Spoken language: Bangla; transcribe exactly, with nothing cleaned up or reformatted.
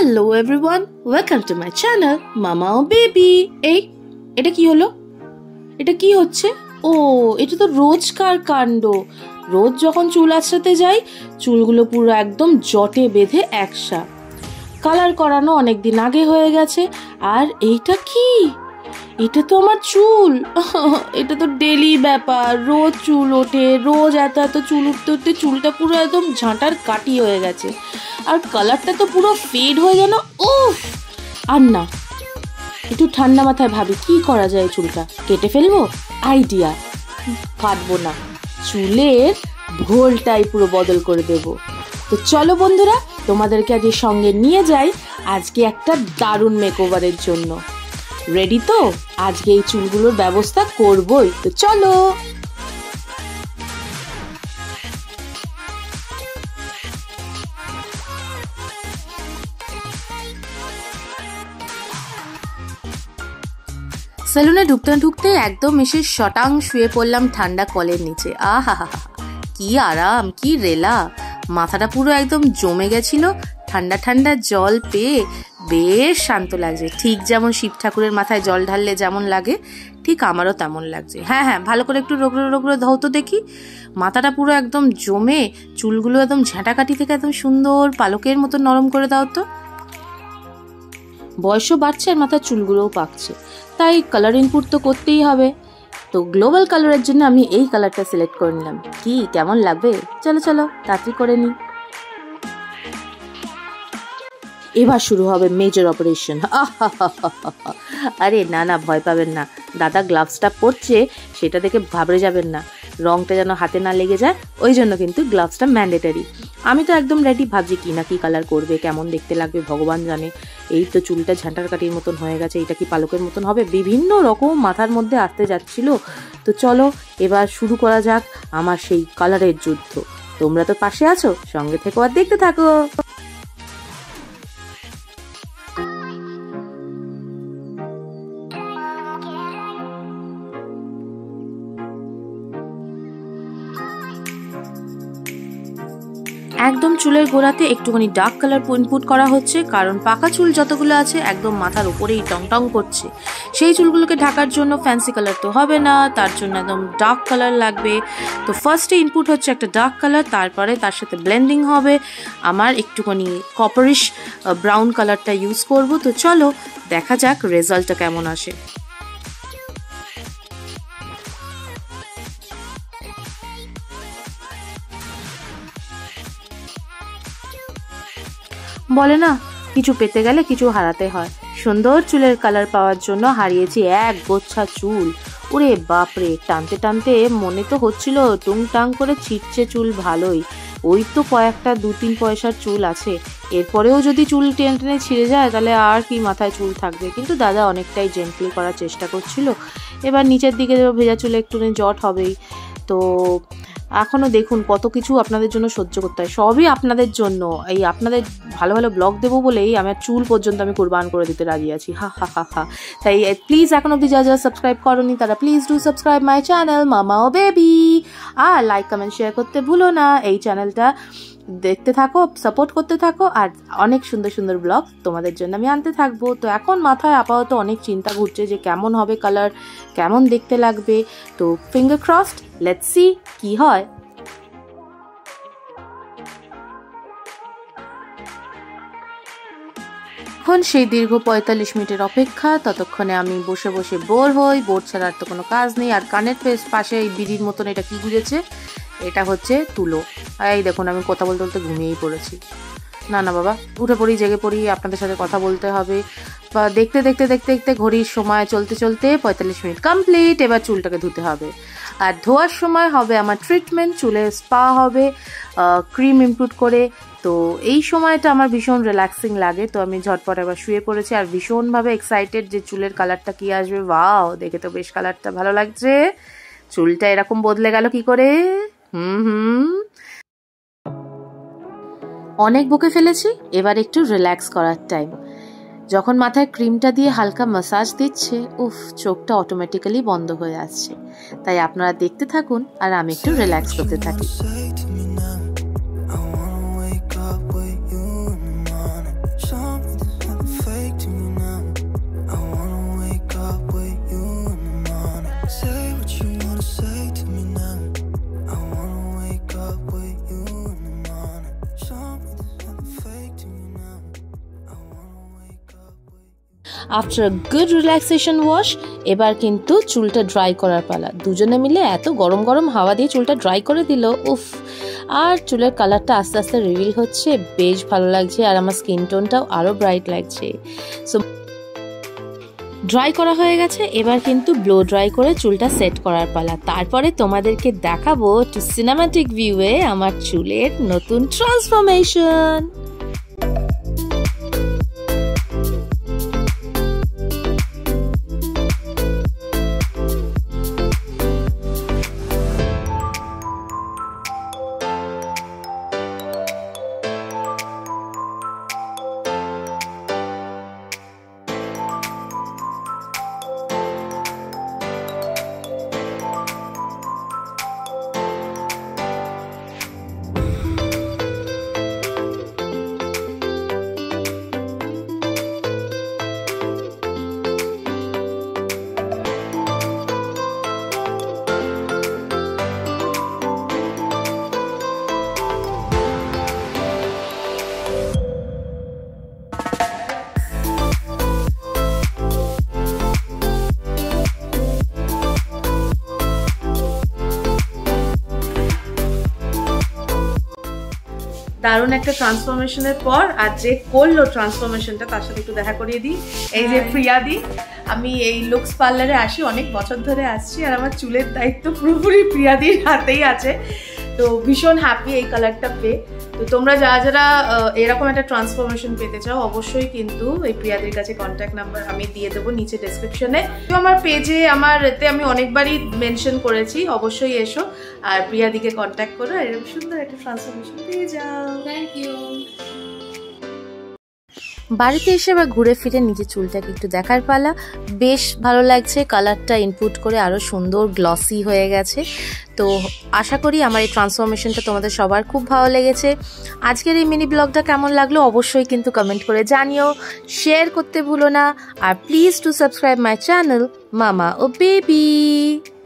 Hello everyone, welcome to my channel Mumma or Baby. এই এটা কি হলো? এটা কি হচ্ছে? ও এটা তো রোজকার কাণ্ড। রোজ যখন চুল আঁচড়াতে যাই চুলগুলো পুরো একদম জটে বেঁধে একসা। কালার করানো অনেক দিন আগে হয়ে গেছে। আর এইটা কি? এটা তো আমার চুল। এটা তো ডেলি ব্যাপার, রোজ চুল ওঠে, রোজ এত এত চুল উঠতে উঠতে চুলটা পুরো একদম ঝাঁটার কাটি হয়ে গেছে। আর কালারটা তো পুরো ফেড হয়ে যেন উফ। আর না, একটু ঠান্ডা মাথায় ভাবি কি করা যায়, চুলটা কেটে ফেলবো? আইডিয়া, কাটবো না, চুলের ভোলটাই পুরো বদল করে দেব। তো চলো বন্ধুরা, তোমাদেরকে আজ সঙ্গে নিয়ে যাই আজকে একটা দারুণ মেকওভারের জন্য। রেডি তো? আজকে এই চুলগুলোর ব্যবস্থা করবই, তো চলো। সেলুনে ঢুকতে ঢুকতে একদম এসে শটাং শুয়ে পড়লাম ঠান্ডা কলের নিচে। আহা হা হা, কি আরাম, কি রেলা। মাথাটা পুরো একদম জমে গেছিল, ঠান্ডা ঠান্ডা জল পেয়ে বেশ শান্ত লাগছে। ঠিক যেমন শিব ঠাকুরের মাথায় জল ঢাললে যেমন লাগে, ঠিক আমারও তেমন লাগছে। হ্যাঁ হ্যাঁ, ভালো করে একটু রোগড়ো রোগড়ো ধাও তো দেখি। মাথাটা পুরো একদম জমে, চুলগুলো একদম ঝাঁটাকাটি থেকে একদম সুন্দর পালকের মতো নরম করে দাও তো। বয়সও বাড়ছে আর মাথার চুলগুলোও পাকছে, তাই কালার ইনপুট তো করতেই হবে। তো গ্লোবাল কালারের জন্য আমি এই কালারটা সিলেক্ট করে নিলাম। কি কেমন লাগবে? চলো চলো তাড়াতাড়ি করে নিই। এবার শুরু হবে মেজর অপারেশন। আরে না না, ভয় পাবেন না, দাদা গ্লাভসটা পরছে সেটা দেখে ঘাবড়ে যাবেন না। রংটা যেন হাতে না লেগে যায়, ওই জন্য কিন্তু গ্লাভসটা ম্যান্ডেটারি। আমি তো একদম রেডি, ভাবছি কি না কি কালার করবে, কেমন দেখতে লাগবে ভগবান জানে। এই তো চুলটা ঝাঁটার কাটির মতন হয়ে গেছে, এটা কি পালকের মতন হবে, বিভিন্ন রকম মাথার মধ্যে আসতে যাচ্ছিল। তো চলো এবার শুরু করা যাক আমার সেই কালারের যুদ্ধ। তোমরা তো পাশে আছো, সঙ্গে থেকো আর দেখতে থাকো। একদম চুলের গোড়াতে একটুখানি ডার্ক কালার ইনপুট করা হচ্ছে, কারণ পাকা চুল যতগুলো আছে একদম মাথার উপরেই টং টং করছে। সেই চুলগুলোকে ঢাকার জন্য ফ্যান্সি কালার তো হবে না, তার জন্য একদম ডার্ক কালার লাগবে। তো ফার্স্টে ইনপুট হচ্ছে একটা ডার্ক কালার, তারপরে তার সাথে ব্লেন্ডিং হবে। আমার একটুখানি কপারিশ ব্রাউন কালারটা ইউজ করব। তো চলো দেখা যাক রেজাল্টটা কেমন আসে। বলে না, কিছু পেতে গেলে কিছু হারাতে হয়। সুন্দর চুলের কালার পাওয়ার জন্য হারিয়েছি এক গোচ্ছা চুল। ওরে বাপরে, টানতে টানতে মনে তো হচ্ছিল টুংটাং করে ছিটছে চুল ভালোই। ওই তো কয়েকটা দু তিন পয়সার চুল আছে, এরপরেও যদি চুল টেনে টেনে ছিঁড়ে যায় তাহলে আর কি মাথায় চুল থাকবে। কিন্তু দাদা অনেকটাই জেন্টলি করার চেষ্টা করছিল। এবার নিচের দিকে ভেজা চুলে একটুখানি জট হবেই। তো এখনও দেখুন কত কিছু আপনাদের জন্য সহ্য করতে হয়, সবই আপনাদের জন্য। এই আপনাদের ভালো ভালো ব্লগ দেবো বলেই আমার চুল পর্যন্ত আমি কোরবান করে দিতে রাজি আছি। হা হা হা হা। তাই প্লিজ এখন অব্দি যা যা সাবস্ক্রাইব করোনি তারা please do subscribe my channel mama ও বেবি। আর লাইক কমেন্ট শেয়ার করতে ভুলো না। এই চ্যানেলটা দেখতে থাকো, সাপোর্ট করতে থাকো, আর অনেক সুন্দর সুন্দর ব্লগ তোমাদের জন্য আমি আনতে থাকবো। তো এখন মাথায় আপাতত অনেক চিন্তা ঘুরছে যে কেমন হবে কালার, কেমন দেখতে লাগবে। তো ফিঙ্গার ক্রসড, লেটস সি কি হয়। এখন সেই দীর্ঘ পঁয়তাল্লিশ মিনিটের অপেক্ষা, ততক্ষণে আমি বসে বসে বোর হই। বোর ছাড়ার তো কোনো কাজ নেই। আর কানের পাশে এই বিড়ির মতন এটা কি গুজেছে, এটা হচ্ছে তুলো। এই দেখুন আমি কথা বলতে বলতে ঘুমিয়েই পড়েছি। না না বাবা, উঠে পড়ি, জেগে পড়ি, আপনাদের সাথে কথা বলতে হবে। বা দেখতে দেখতে দেখতে দেখতে ঘড়ির সময় চলতে চলতে পঁয়তাল্লিশ মিনিট কমপ্লিট। এবার চুলটাকে ধুতে হবে, আর ধোয়ার সময় হবে আমার ট্রিটমেন্ট, চুলে স্পা হবে ক্রিম ইনপুট করে। তো এই সময়টা আমার ভীষণ রিল্যাক্সিং লাগে। তো আমি ঝটপট একবার শুয়ে পড়েছি আর ভীষণভাবে এক্সাইটেড যে চুলের কালারটা কি আসবে। ওয়াও, দেখে তো বেশ কালারটা ভালো লাগছে। চুলটা এরকম বদলে গেল কি করে। হুম হুম অনেক বকে ফেলেছি, এবার একটু রিল্যাক্স করার টাইম। যখন মাথায় ক্রিমটা দিয়ে হালকা ম্যাসাজ দিচ্ছে, উফ, চোখটা অটোমেটিক্যালি বন্ধ হয়ে আসছে। তাই আপনারা দেখতে থাকুন আর আমি একটু রিল্যাক্স করতে থাকি। আফটার গুড রিল্যাক্সেশন ওয়াশ এবার কিন্তু চুলটা ড্রাই করার পালা। দুজনে মিলে এত গরম গরম হাওয়া দিয়ে চুলটা ড্রাই করে দিল, উফ। আর চুলের কালারটা আস্তে আস্তে রিভিল হচ্ছে, বেশ ভালো লাগছে, আর আমার স্কিন টোনটাও আরও ব্রাইট লাগছে। সো ড্রাই করা হয়ে গেছে, এবার কিন্তু ব্লো ড্রাই করে চুলটা সেট করার পালা। তারপরে তোমাদেরকে দেখাবো টু সিনেম্যাটিক ভিউয়ে আমার চুলের নতুন ট্রান্সফরমেশন। দারুণ একটা ট্রান্সফরমেশনের পর আর যে করলো ট্রান্সফরমেশনটা তার সাথে একটু দেখা করিয়ে দিই। এই যে প্রিয়াদি, আমি এই লুকস পার্লারে আসি, অনেক বছর ধরে আসছি, আর আমার চুলের দায়িত্ব পুরোপুরি প্রিয়াদির হাতেই আছে। তো ভীষণ হ্যাপি এই কালারটা পেয়ে। তো তোমরা যারা যারা এরকম একটা ট্রান্সফরমেশন পেতে চাও অবশ্যই কিন্তু এই প্রিয়াদির কাছে কন্ট্যাক্ট নাম্বার আমি দিয়ে দেবো নিচে ডেসক্রিপশনে। তো আমার পেজে আমার এতে আমি অনেকবারই মেনশন করেছি, অবশ্যই এসো আর প্রিয়াদিকে কন্ট্যাক্ট করো, এরকম সুন্দর একটা ট্রান্সফরমেশন পেয়ে যাও। Thank you. বাড়িতে এসে আবার ঘুরে ফিরে নিজের চুলটাকে একটু দেখার পালা। বেশ ভালো লাগছে, কালারটা ইনপুট করে আরও সুন্দর গ্লসি হয়ে গেছে। তো আশা করি আমার এই ট্রান্সফরমেশনটা তোমাদের সবার খুব ভালো লেগেছে। আজকের এই মিনি ব্লগটা কেমন লাগলো অবশ্যই কিন্তু কমেন্ট করে জানিও, শেয়ার করতে ভুলো না, আর please to subscribe my channel mama ও বেবি।